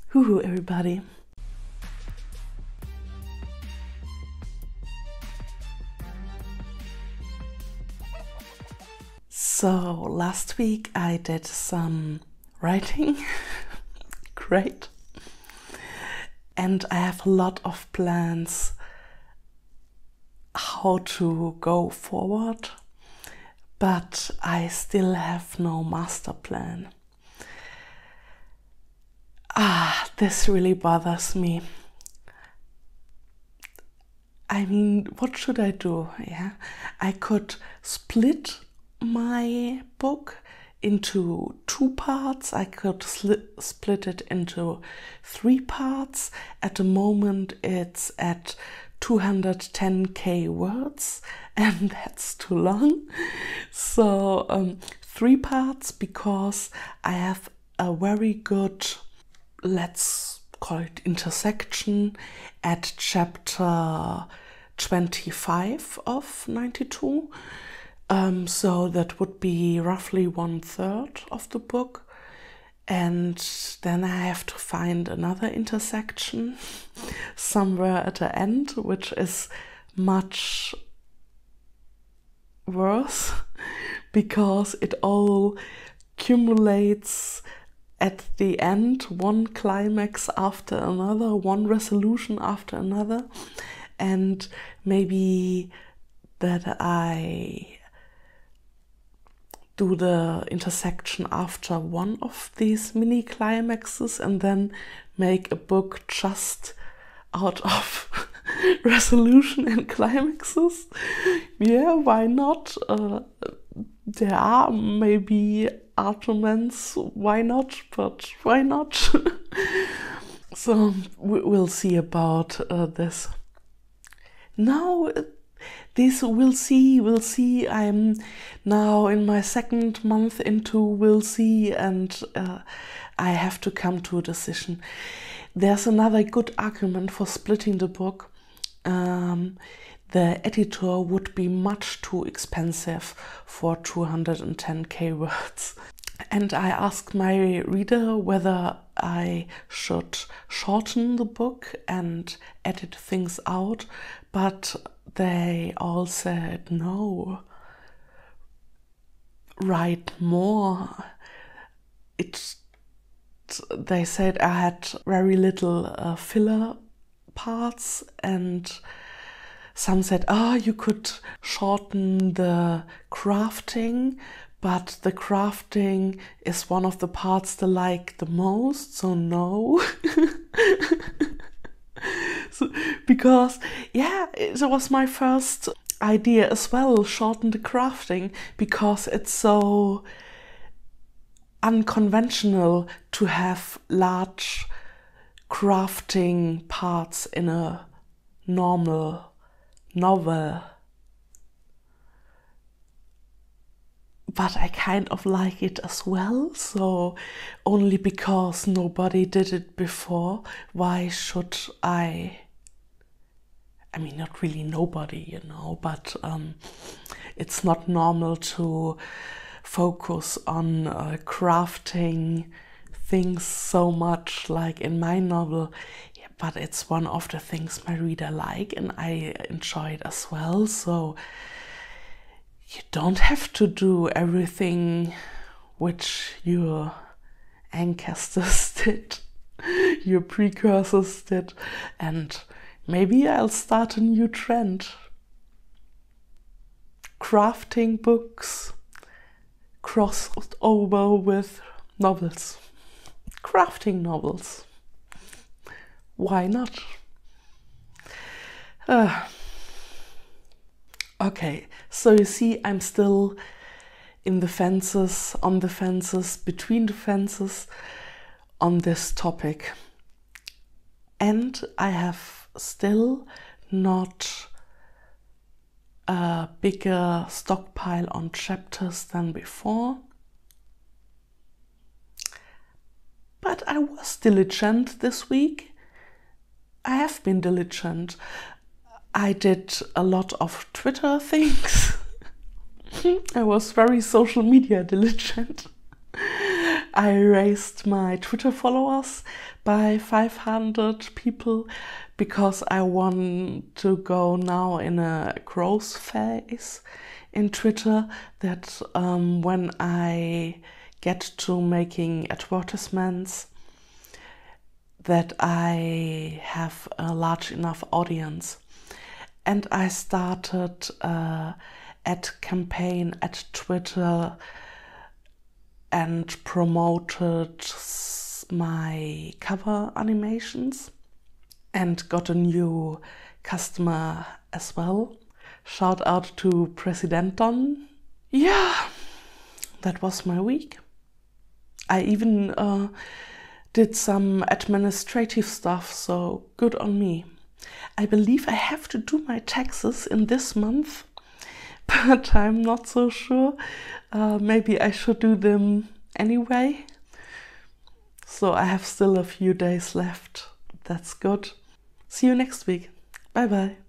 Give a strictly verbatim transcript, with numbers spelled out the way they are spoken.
Hoo-hoo, everybody. So last week I did some writing. Great. And I have a lot of plans how to go forward, but I still have no master plan. Ah, this really bothers me. I mean, what should I do? Yeah, I could split my book into two parts. I could split it into three parts. At the moment it's at two hundred ten K words, and that's too long. So um, three parts, because I have a very good, let's call it intersection, at chapter twenty-five of ninety-two. Um, so that would be roughly one third of the book. And then I have to find another intersection somewhere at the end, which is much worse because it all accumulates at the end, one climax after another, one resolution after another. And maybe that I do the intersection after one of these mini climaxes and then make a book just out of resolution and climaxes. Yeah, why not? Uh, there are maybe arguments, why not, but why not? So we'll see about uh, this. Now, this we'll see, we'll see. I'm now in my second month into we'll see, and uh, I have to come to a decision. There's another good argument for splitting the book. Um, the editor would be much too expensive for two hundred ten K words. And I asked my reader whether I should shorten the book and edit things out, but they all said no. Write more. It. They said I had very little uh, filler parts, and some said, "Ah, oh, you could shorten the crafting." But the crafting is one of the parts they like the most, so no. So, because, yeah, it was my first idea as well, shorten the crafting, because it's so unconventional to have large crafting parts in a normal novel. But I kind of like it as well, so only because nobody did it before, why should I? I mean, not really nobody, you know, but um, it's not normal to focus on uh, crafting things so much like in my novel, yeah, but it's one of the things my reader like and I enjoy it as well, so you don't have to do everything which your ancestors did, your precursors did, and maybe I'll start a new trend. Crafting books crossed over with novels. Crafting novels. Why not? Uh, okay, so you see, I'm still in the fences, on the fences, between the fences on this topic. And I have still not a bigger stockpile on chapters than before. But I was diligent this week. I have been diligent. I did a lot of Twitter things. I was very social media diligent. I raised my Twitter followers by five hundred people because I want to go now in a growth phase in Twitter, that um, when I get to making advertisements, that I have a large enough audience. And I started uh, ad campaign at Twitter and promoted my cover animations and got a new customer as well. Shout out to President Don. Yeah, that was my week. I even uh, did some administrative stuff, so good on me. I believe I have to do my taxes in this month, but I'm not so sure. Uh, maybe I should do them anyway. So I have still a few days left. That's good. See you next week. Bye bye.